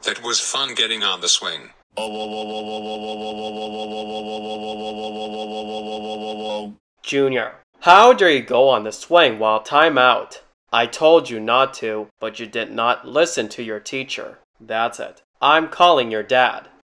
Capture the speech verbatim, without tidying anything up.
That was fun getting on the swing. Junior, how dare you go on the swing while timeout? I told you not to, but you did not listen to your teacher. That's it. I'm calling your dad.